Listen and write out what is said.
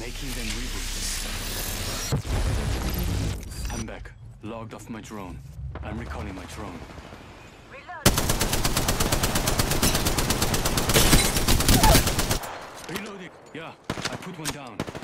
Making them reboot. I'm back. Logged off my drone. I'm recalling my drone. Reloading. Yeah, I put one down.